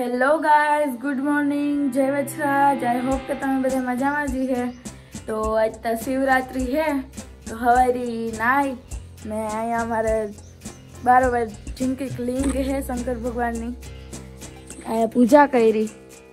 Hello guys, good morning, जय वज्रराज। I hope के તમે બધા મજામાં જ है। तो आज तो शिवरात्रि है, तो हवारी नाई मैं आया हमारे 12 बजे जिनकी लिंग है शंकर भगवान नी आया पूजा करी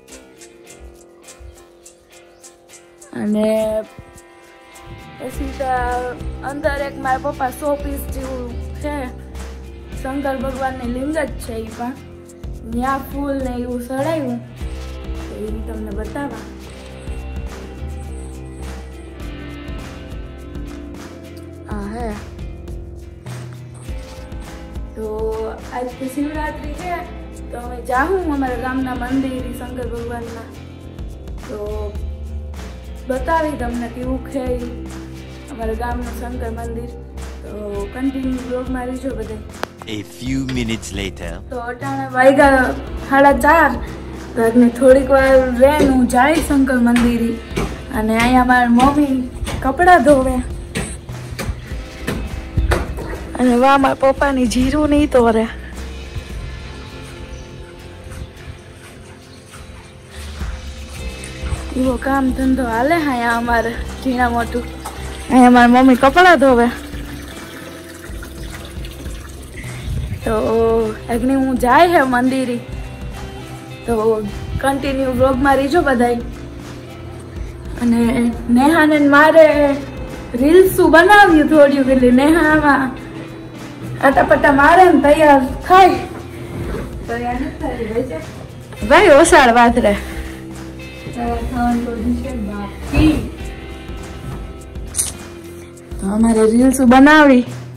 અને પછી તો અંદર એક મારા પપ્પા 100 પીસ જેવું છે શંકર ભગવાનની લિંગ જ છે એ પણ ત્યાં ફૂલ ને એવું સડાયું તો એ તમને બતાવા। हाँ है, तो आज तो शिवरात्रि है तो मैं जाऊँ हमारे गामना मंदिर शंकर भगवान ना तो बतावी तमने केवुं है हमारे गामना शंकर मंदिर। तो कंटिन्यू ब्लॉग में रहीजो बधाई। A few minutes later. तो अटाणे वाग्या 4:30 तो आज थोड़ीक वार रहीने हूँ जाई शंकर मंदिर अने अहींया मारी मम्मी कपड़ा धोवे अने वा मारा पप्पानी जीरू नहीं तोरे। एवो काम धंधो हाले अहींया अमारे झीणा मोटू। अहींया मारी मम्मी कपड़ा धोवे तो अग्नि हूँ जाए है मंदिर तो कंटिन्यू व्लॉग में रहीजो बधाई। अने नेहा ने मारे रील्स बनाव्યું થોડ્યું એટલે नेहा માં આટાપટા મારે ને તૈયાર થાય તૈયાર ન થાય ભાઈ ઓસાળ વાતરે તૈયાર થવાનું તો છે બાકી। તો અમારે રીલ્સ બનાવી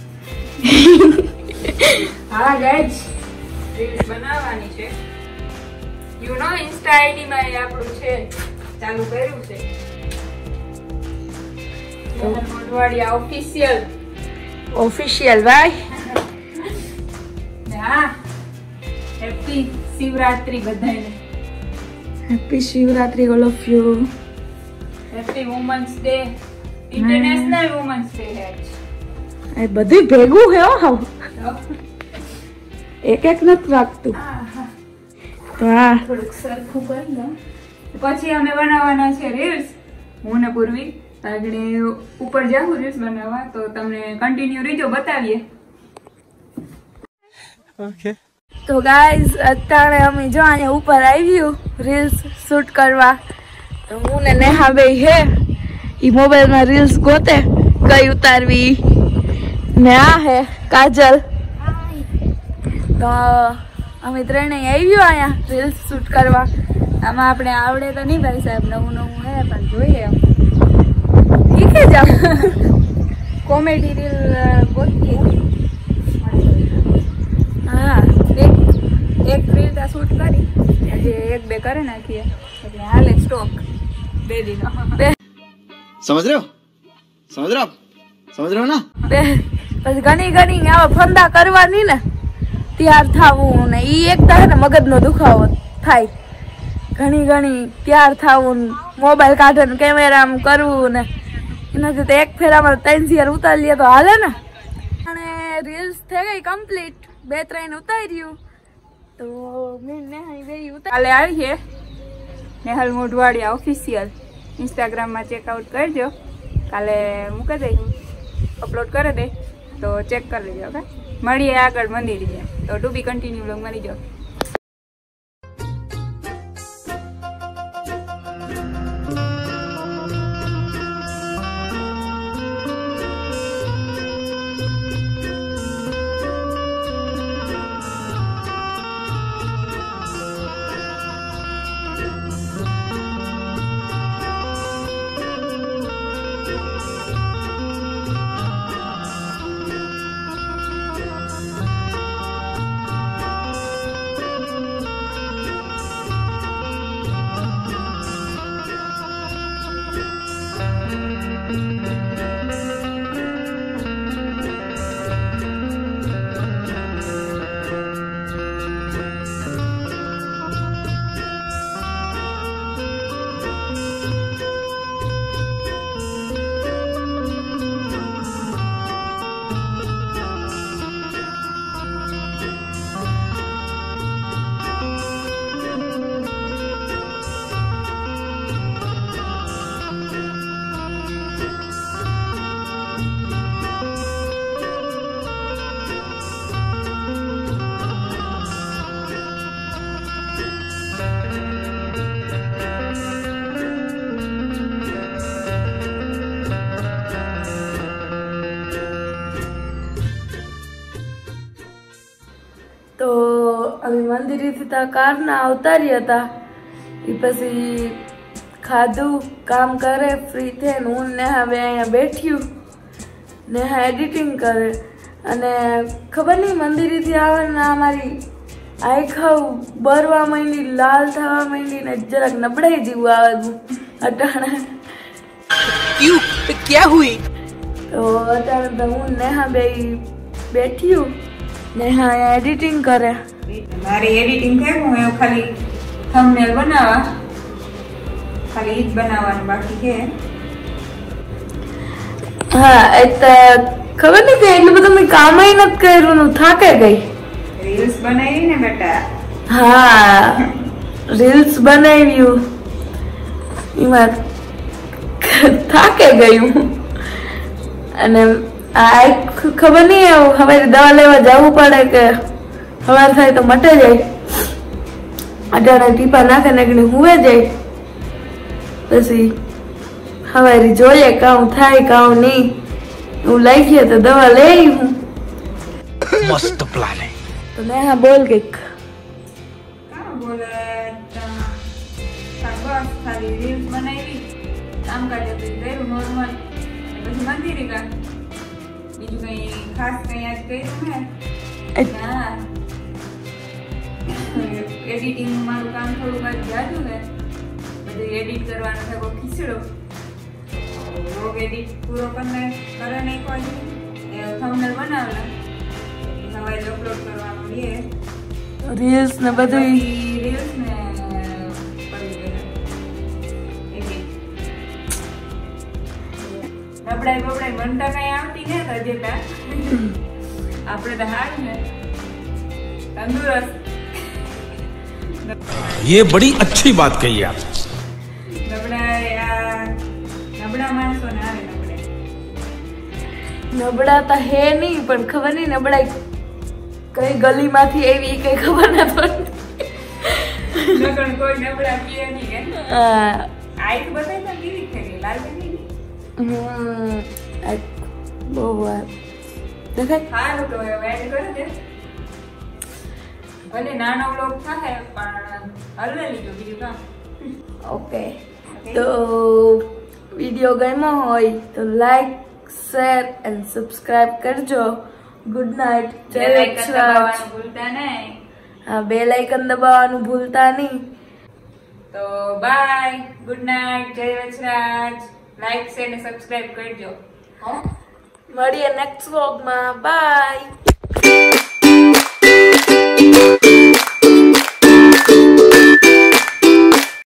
हाँ गाइस, रील्स बनावानी छे। यू नो इंस्टा आईडी में आपणुं छे चालू कर्युं छे modhavadiya ऑफिशियल भाई। हाँ, हैप्पी शिवरात्रि बधाईने। Happy Shivratri all of you. Happy women's day, international women's day है आज। ए बधुं भेगुं है हो एक एक नत राखतुं तो हाँ થોડુંક સરખું કરી લો પછી અમે બનાવવાના છે રીલ્સ હું ને પૂર્વી આગળ ઉપર જાઉં રીલ્સ બનાવવા તો તમને કન્ટિન્યુ રીજો બતાવીએ। Okay. तो गाइस अत्यारे अमे जो अहीं ऊपर आव्યું રીલ્સ शूट करवा तो હું ને नेहा बे है ई मोबाइल में રીલ્સ गोते कई उतारवी ने आ है काजल। तो अमे त्रणेय आव्યું आया રીલ્સ शूट करवा। आमां आपणे आवडे तो नहीं भाई साहेब, नवुं नवुं है पण जोईए शीखी जाओ कॉमेडी रील गोतीए। हाँ एक रील ता शूट करी जे एक बे करे नाखीए એટલે હાલે સ્ટોક બે દિનો समझ रहे हो ना। પછી ઘણી ઘણી આવા ફંદા કરવાની ને तैयार थावू ने ई एक तो है मगज नो दुखावो थाय घणी घणी तैयार थावू मोबाइल काढन कैमरा में करवू ने एनाथी तो एक फेरा में 3 शेयर उतार लिए तो हाले ने। अने रील्स थे गई कंप्लीट 2-3 उतार्યું तो मैं नेहा गई उतार કાલે આવી છે નેહલ મોઢવાડિયા ઓફિશિયલ इंस्टाग्राम में चेकआउट करजो। काले मूकी दे अपलोड कर दे तो चेक कर लीजिए। ओके મળીએ આગળ મંદિર તો ટુ બી કન્ટિન્યુ વ્લોગ માં રહીજો। અમે મંદિરેથી તા કારના આવતા રહ્યા હતા. એ પછી ખાધું, કામ કરે, ફ્રી થઈને હું નેહા બે અહીંયા બેઠ્યું. નેહા એડિટિંગ કરે અને ખબર નહીં મંદિરેથી આવે ને અમારી આંખો બરવા માંડી, લાલ થવા માંડી ને જરાક નબળાઈ જેવું આવે અટાણે. क्यों क्या हुई? તો અટાણે તો હું નેહા બે બેઠ્યું. નેહા અહીંયા એડિટિંગ કરે. મારી એડિટિંગ થઈ હું એવું ખાલી થંબનેલ બનાવવા, ખાલી ઈ જ બનાવવાનું બાકી છે. હા એ તો ખબર નહીં કે એટલું બધું મેં કામ નથી કર્યું, થાકે ગઈ. રીલ્સ બનાવી ને બેટા. હા રીલ્સ બનાવ્યું એમાં થાકે ગયું. અને આ ખબર નહીં હવે દવા લેવા જવું પડે કે સવાર થાય તો મટે જાય. અટાણે ટીપા નાખે નાખીને હુવે જાય. પછી સવારે જોઈએ કામ થાય કામ નહીં. હું લાગીએ તો દવા લઈ હું. मस्त प्लान है. તો નેહા બોલ કઈક. કામ બોલે બસ ખાલી રીલ્સ બનાવી, કામકાજ હતું કર્યું નોર્મલ. પછી મંદિરે ગયા. બીજું કઈ ખાસ કઈ આજ કર્યું ને. હા એડિટિંગ મારું કામ થોડુંક આજ જાજુ ને, બધું એડિટ કરવાનો થયો ખીચડો. વ્લોગ એડિટ પૂરો કરે નાખવા જોઈએ, થંબનેલ બનાવેલા સવારે અપલોડ કરવાનું છે. રીલ્સ ને બધું રીલ્સ ને નબળાઈ બબડાઈ બનતા કઈ આવતી ને તો જેતા આપણે તો હાર ને તંદુરસ્ત. ये बड़ी अच्छी बात कही आप. નબળા માણસો ને આવે નબળાઈ. નબળા તો હે નહીં પણ ખબર નહીં નબળાઈ કઈ ગલીમાંથી એવી કઈ ખબર ન પડતી. નકર કોઈ નબળા પીએ નહીં કે આઈક બતાય તો કેવી થઈ લાલ થઈ ગઈ. બહુ દેખાય. સારું તો હવે એડ કરી દે. ભલે નાનો બ્લોગ થાય પણ હલવે લીધો બીજું કામ. ઓકે તો વિડીયો ગમ્યો હોય તો લાઈક, શેર એન્ડ સબસ્ક્રાઇબ કરજો. Good night. જય વત્સરાજ. ભૂલતા નહીં. હા બેલ આઇકન દબાવવાનું ભૂલતા નહીં. તો બાય, ગુડ નાઇટ, જય વત્સરાજ. લાઈક શેર અને સબસ્ક્રાઇબ કરજો. મળીએ નેક્સ્ટ વ્લોગમાં. બાય.